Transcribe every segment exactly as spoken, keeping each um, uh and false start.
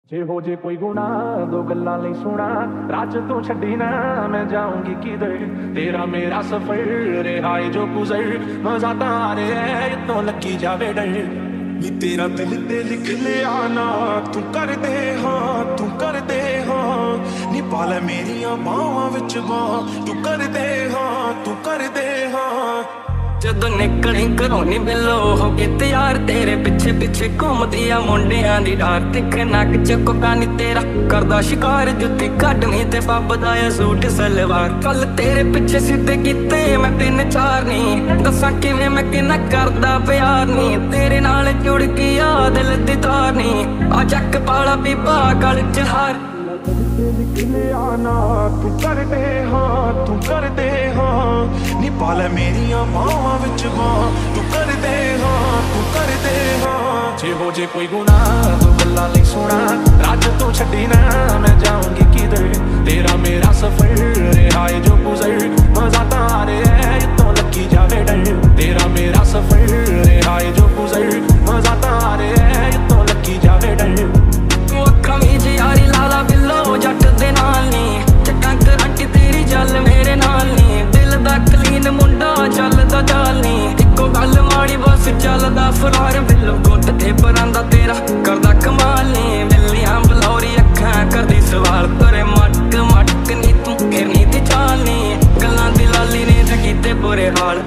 जे हो जे कोई गुना दो गल्लां लई सुना राज तू छड्डी ना मैं जाऊंगी किधर तेरा मेरा सफर रिहाई जो गुजर मजा तारे है इतों लगी जावे डर नी तेरा दिल ते लिख लिया ना तू कर दे हाँ तू कर दे हाँ नी पाले मेरिया बावां विच बां तू कर दे हाँ तू कर दे हाँ जदों निकली घरों नी बिलो हो गए यार तेरे पिछे पिछे घूमदी आ मुंडियां दी डार तिखे नक च कोका नी तेरा करदा शिकार जुत्ती कड्डनी ते पब्बदा आ सूट सलवार कल तेरे पिछे सिद्धे कीते मैं तीन चार नी दसां किवें मैं किन्ना करदा प्यार नी तेरे नाल जुड़ गया दिल दी तार नी आ चक पाला बीबा गल च हार आना तू कर दे हाँ तू कर दे हाँ नी पाले मेरिया बावां विच बां तू कर दे हाँ तू कर दे हाँ जे हो जे कोई गुना दो गल्लां लई सुना राज तू छड्डी ना मैं जाऊंगी किधर तेरा मेरा सफर रिहाई जो गुजर मजा तारे है इतों लगी जावे डर तेरा मेरा सफर रिहाई जो गुजर मजा तारे है इतों लगी जावे डर कमीज यारी लाला बिल्लो जट दे नाल नी चक्कां करंटी तेरी जल मेरे नाल नी दिल दा क्लीन मुंडा चलदा चाल नी इक्को गल माड़ी बस चलदा फरार बिल्लो गुट ते परांदा तेरा करदा कमाल नी बिल्लियां बलौरी अखां करदी सवाल करे मटक मटक नी तू फिरनी दी चाल नी गल्लां दी लाली ने ते कीते बुरे हाल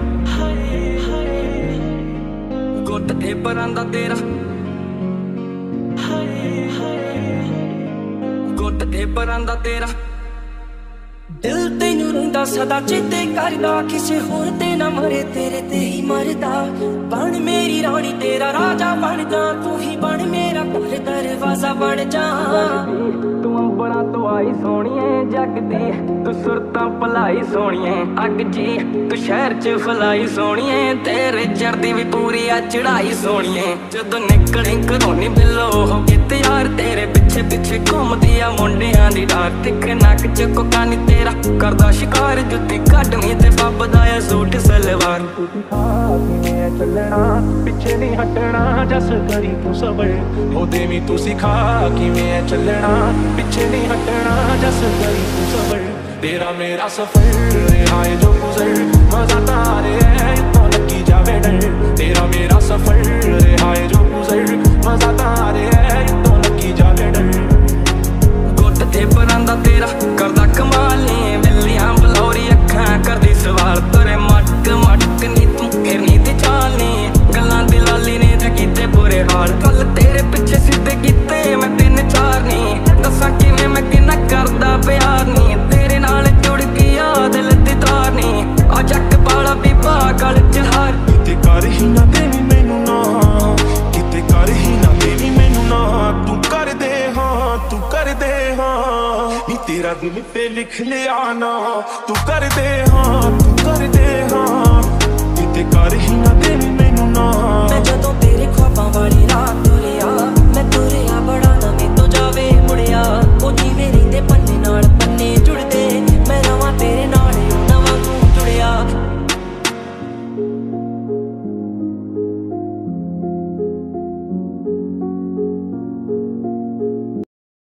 गुट ते परांदा तेरा गुट ते परांदा तेरा दिल तेनू रोंदा सदा चेते करदा किसे होर ते ना मरे तेरे ते ही मरदा बन मेरी रानी तेरा राजा बन जा तू ही बन मेरा घर दरवाजा बन जा तू अंबरा तो आई सोहणीए जगदी तू सुरतां भलाई सोहणीए अग जी तू शहर च फलाई सोहणीए तेरे जरदी भी पूरी आ चढ़ाई सोहणीए जदों निकली घरों नी बिलो हो गए यार तेरे पिछे पिछे घूमदी आ मुंडियां दी डार तिखे नक च कोका नी तेरा करदा शिकार जुत्ती कड्डनी ते पब्बदा आ सूट सलवार चलना पिछे नहीं हटना जस करी तू सबर हो देवी तू सिखा किवें चलना पिछे नहीं हटना जस करी तू सबर तेरा मेरा सफर रिहाई जो गुजर मजा तारे है इतों लगी जावे डर तेरा मेरा सफर रिहाई जो गुजर मजा तारे है इतों लगी जावे डर गुट ते परांदा तेरा करदा कमाल नी बिल्लियां बलौरी अखां करदी सवाल करे मटक मटक नी तू फिरनी दी चाल नी गल्लां दी लाली ने ते कीते बुरे हाल कल तेरे पिछे सिद्धे कीते मैं तीन चार नी दसां किवें मैं किन्ना करदा प्यार नी तेरे नाल जुड़ गया दिल दी तार नी आ चक पाला बीबा गल च हार किते कर ही ना देवी मैनू ना किते कर ही ना देवी मैनू ना तू कर दे हाँ तू कर दे हाँ नी तेरा दिल पे लिख लिया ना तू कर दे हाँ तू कर दे